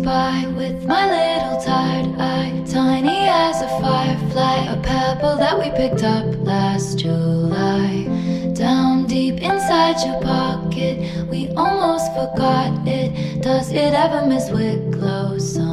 by with my little tired eye, tiny as a firefly, a pebble that we picked up last July. Down deep inside your pocket, we almost forgot it. Does it ever miss Wicklow?